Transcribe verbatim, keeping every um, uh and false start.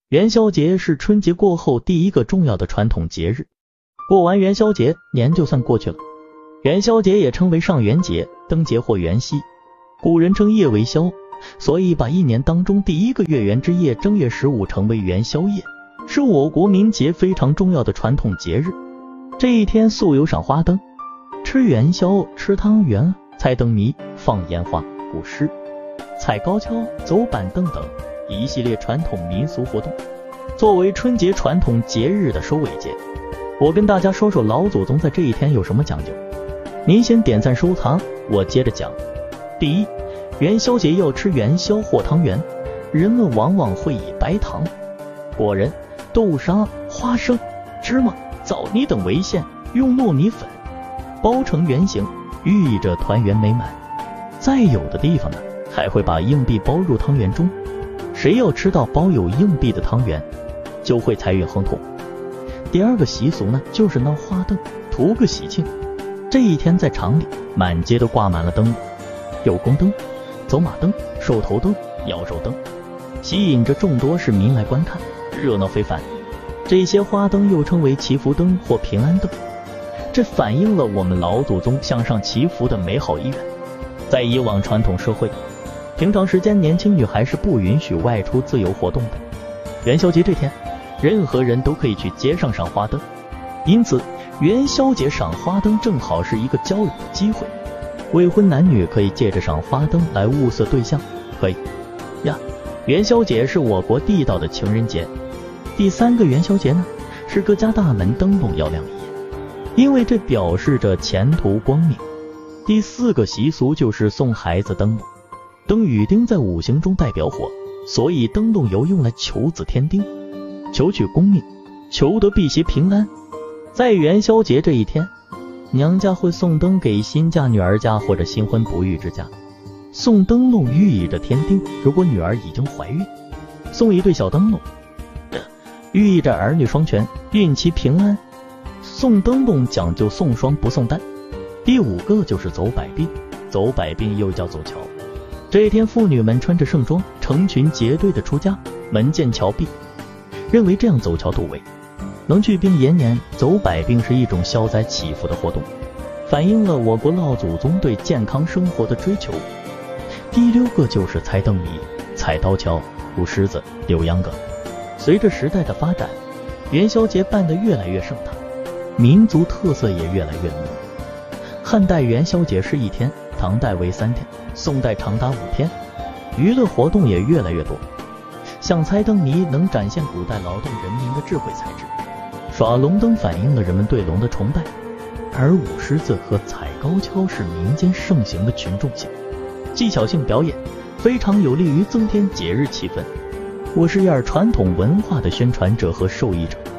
元宵节是春节过后第一个重要的传统节日，过完元宵节，年就算过去了。元宵节也称为上元节、灯节或元夕，古人称夜为宵，所以把一年当中第一个月圆之夜正月十五称为元宵夜，是我国民节非常重要的传统节日。这一天素有赏花灯、吃元宵、吃汤圆、猜灯谜、放烟花、舞狮、踩高跷、走板凳等一系列传统民俗活动。作为春节传统节日的收尾节，我跟大家说说老祖宗在这一天有什么讲究。您先点赞收藏，我接着讲。第一，元宵节要吃元宵或汤圆，人们往往会以白糖、果仁、豆沙、花生、芝麻、枣泥等为馅，用糯米粉包成圆形，寓意着团圆美满。在有的地方呢，还会把硬币包入汤圆中，谁要吃到包有硬币的汤圆，就会财运亨通。第二个习俗呢，就是闹花灯，图个喜庆。这一天在厂里满街都挂满了灯笼，有宫灯、走马灯、兽头灯、摇手灯，吸引着众多市民来观看，热闹非凡。这些花灯又称为祈福灯或平安灯，这反映了我们老祖宗向上祈福的美好意愿。在以往传统社会，平常时间年轻女孩是不允许外出自由活动的。元宵节这天，任何人都可以去街上赏花灯，因此元宵节赏花灯正好是一个交友的机会。未婚男女可以借着赏花灯来物色对象，可以呀。元宵节是我国地道的情人节。第三个元宵节呢，是各家大门灯笼要亮一夜，因为这表示着前途光明。第四个习俗就是送孩子灯笼。灯与丁在五行中代表火，所以灯笼油用来求子添丁，求取功名，求得辟邪平安。在元宵节这一天，娘家会送灯给新嫁女儿家或者新婚不育之家。送灯笼寓意着添丁，如果女儿已经怀孕，送一对小灯笼，寓意着儿女双全，孕期平安。送灯笼讲究送双不送单。第五个就是走百病，走百病又叫走桥。这一天妇女们穿着盛装，成群结队的出家，门见桥壁，认为这样走桥渡危，能去病延年。走百病是一种消灾祈福的活动，反映了我国老祖宗对健康生活的追求。第六个就是猜灯谜、踩高跷、舞狮子、溜秧歌。随着时代的发展，元宵节办得越来越盛大，民族特色也越来越浓。汉代元宵节是一天，唐代为三天，宋代长达五天，娱乐活动也越来越多。像猜灯谜能展现古代劳动人民的智慧才智，耍龙灯反映了人们对龙的崇拜，而舞狮子和踩高跷是民间盛行的群众性、技巧性表演，非常有利于增添节日气氛。我是一儿传统文化的宣传者和受益者。